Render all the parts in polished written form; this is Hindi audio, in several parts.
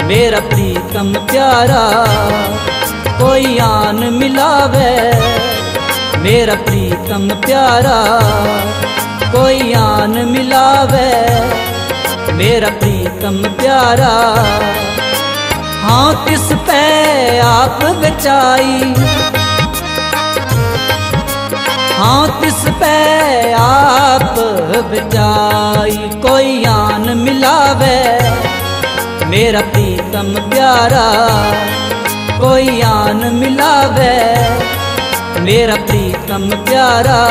मेरा प्रीतम प्यारा कोई आन मिलावे। मेरा प्रीतम प्यारा कोई आन मिलावे। मेरा प्रीतम प्यारा हाँ किस पे आप बचाई, हाँ किस पे आप बचाई। कोई आन मिलावे मेरा प्रीतम प्यारा कोई आन मिलावे मेरा प्रीतम प्यारा।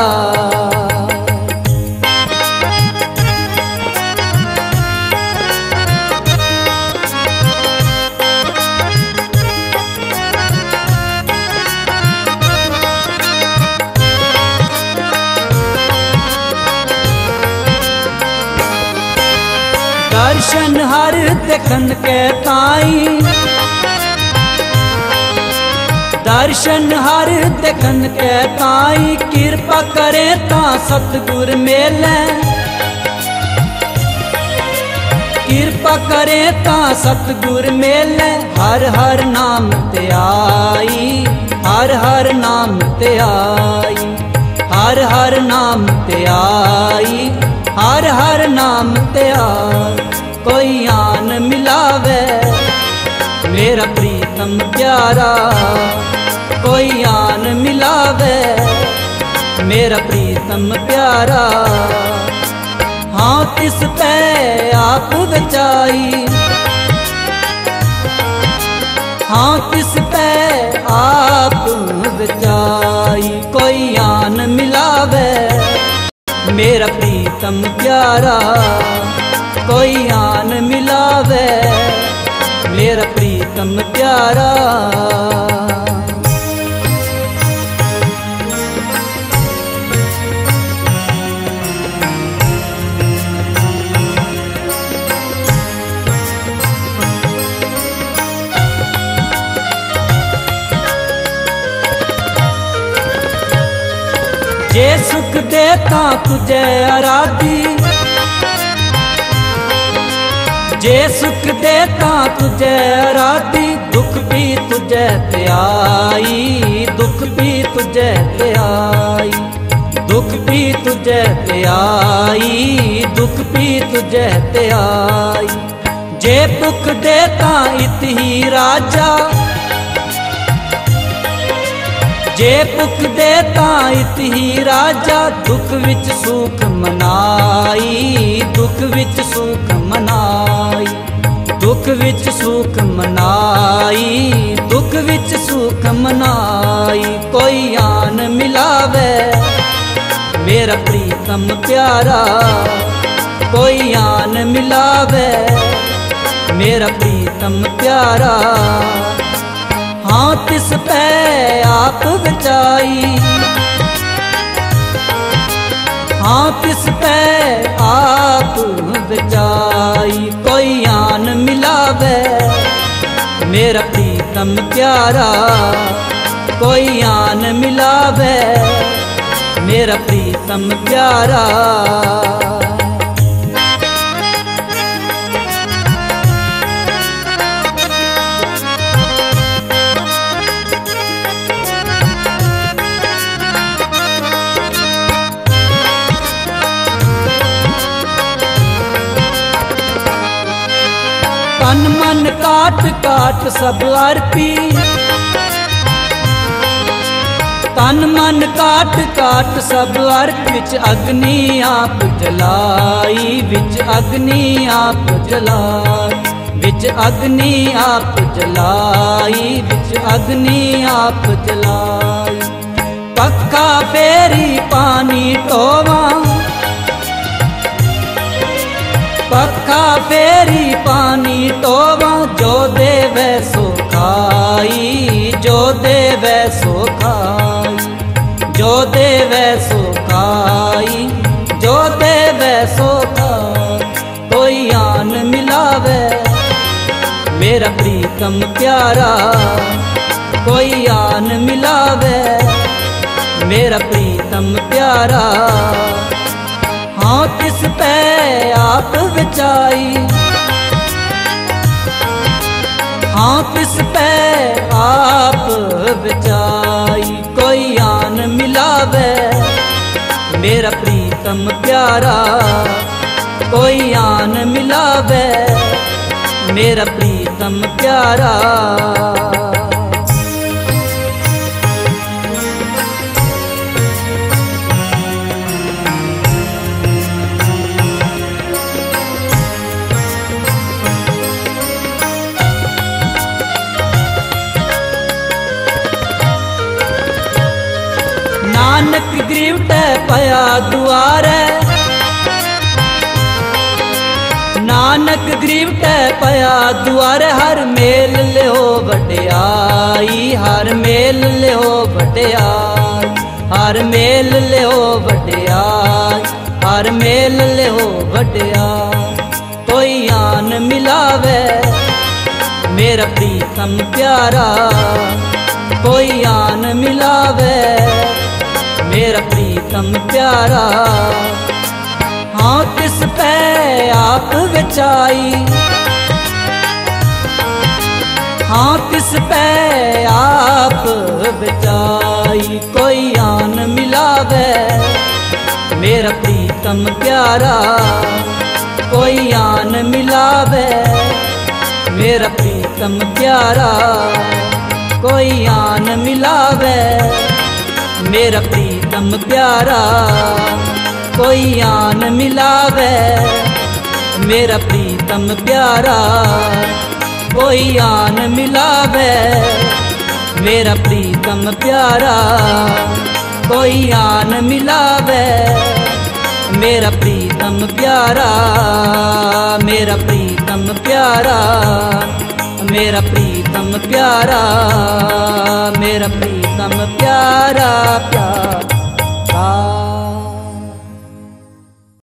दर्शन हर देखन के ताई, दर्शन हर देखन के ताई। कृपा करे ता सतगुर मेले, कृपा करे ता सतगुर मेले। हर हर नाम ते आई, हर हर नाम ते आई, हर हर नाम ते आई, हर हर नाम ते आई। कोई आन मिलावे मेरा प्रीतम प्यारा कोई आन मिलावे मेरा प्रीतम प्यारा। हाँ किस पे आप बचाई, हाँ किस पे आप बचाई। कोई आन मिलावे मेरा प्रीतम प्यारा कोई आन मिलावे मेरा प्रीतम प्यारा। जे सुख देता तुझे आराधी, जे सुख देता तुझे आराधी। दुख भी तुझे ते आई, दुख भी तुझे ते आई, दुख भी तुझे ते आई, दुख भी तुझे ते आई। जे दुख देता इत ही राजा, जे दुख देता इत ही राजा। दुख विच सुख मनाई, दुख विच सुख मनाई, दुख विच सुख मनाई, दुख विच सुख मनाई। कोई आन मिलावे मेरा प्रीतम प्यारा कोई आन मिलावे मेरा प्रीतम प्यारा। हाँ किस पे आप बचाई, हाँ किस पे आप बचाई। कोई आन मिलावे मेरा प्रीतम प्यारा कोई आन मिलावे मेरा प्रीतम प्यारा। तन मन काट काट सब अर्पी, तन मन काट काट सब अर्प। विच अग्नि आप जलाई, विच अग्नि आप जलाई, विच अग्नि आप जलाई, विच अग्नि आप जलाई। पक्का फेरी पानी टोवा, पक्का फेरी पानी टोवा। जो देवे सो खाई, जो देवे सो खाई, जो देवे सो खाई, जो देवे सो खाई। कोई आन मिलावे मेरा प्रीतम प्यारा कोई आन मिलावे मेरा प्रीतम प्यारा। हाँ किस पे आप बचाई, हाँ किस पे आप बचाई, कोई आन मिलावे मेरा प्रीतम प्यारा, कोई आन मिलावे मेरा प्रीतम प्यारा। नानक गिरवटे पया दुआरे, नानक गिरवटे पया दुआरे, हर मेल लियो वड्याई, हर मेल लियो वड्याई, हर मेल लियो वड्याई, हर मेल लियो वड्याई। कोई आन मिलावे मेरा प्रीतम प्यारा, कोई आन मिलावे मेरा प्रीतम प्यारा। हाँ किस पे आप बचाई, हाँ किस पे आप बचाई, कोई आन मिलावे मेरा प्रीतम प्यारा, कोई आन मिलावे मेरा प्रीतम प्यारा, कोई आन मिलावे मेरा प्रीतम प्यारा, कोई आन मिलावे मेरा प्रीतम प्यारा, कोई आन मिलावे मेरा प्रीतम प्यारा, कोई आन मिलावे मेरा प्रीतम प्यारा, मेरा प्रीतम प्यारा, मेरा प्रीतम प्यारा, मेरा प्रीतम प्यारा प्यारा।